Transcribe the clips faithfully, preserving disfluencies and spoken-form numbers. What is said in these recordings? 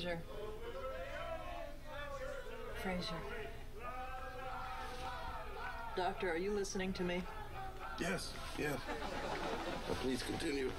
Frasier. Frasier. Doctor, are you listening to me? Yes, yes. But please continue.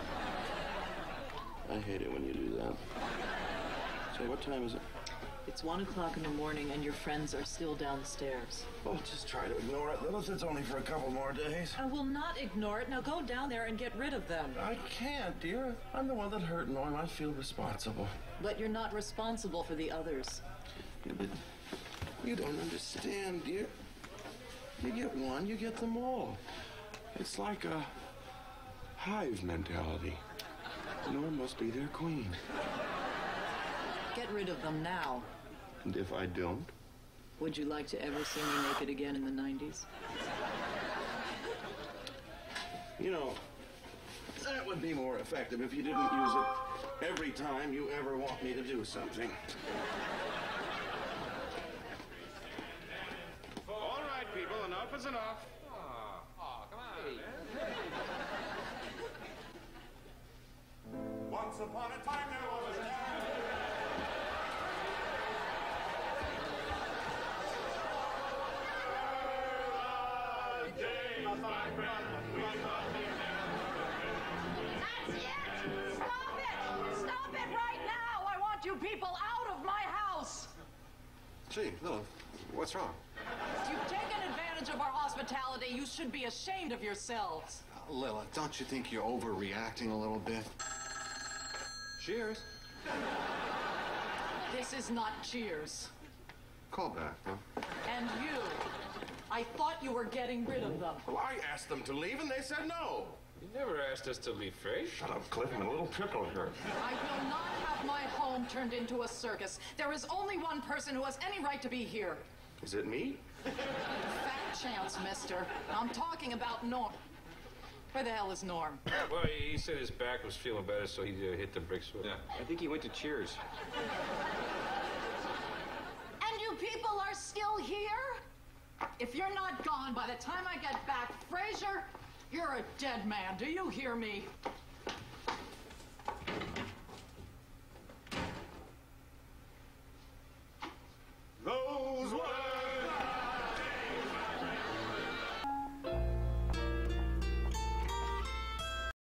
I hate it when you do that. Say, what time is it? It's one o'clock in the morning and your friends are still downstairs. Oh, just try to ignore it, Lilith. It's only for a couple more days. I will not ignore it. Now go down there and get rid of them. I can't, dear. I'm the one that hurt Norm. I feel responsible. But you're not responsible for the others. Yeah, but you don't understand, dear. You get one, you get them all. It's like a hive mentality. Norm must be their queen. Get rid of them now. And if I don't? Would you like to ever see me naked again in the nineties? You know, that would be more effective if you didn't use it every time you ever want me to do something. All right, people, enough is enough. Oh, oh come on, man. Once upon a time, there was a That's it! Stop it! Stop it right now! I want you people out of my house! Gee, Lilith, what's wrong? You've taken advantage of our hospitality. You should be ashamed of yourselves. Uh, Lilith, don't you think you're overreacting a little bit? Cheers. This is not Cheers. Call back, huh? And you. I thought you were getting rid of them. Well, I asked them to leave and they said no. You never asked us to leave, Frasier. Shut up, Cliff. I'm a little tickled here. I will not have my home turned into a circus. There is only one person who has any right to be here. Is it me? Fat chance, mister. I'm talking about Norm. Where the hell is Norm? Well, he said his back was feeling better, so he uh, hit the bricks with it. Yeah, I think he went to Cheers. And you people are still here? If you're not gone by the time I get back, Frasier, you're a dead man. Do you hear me?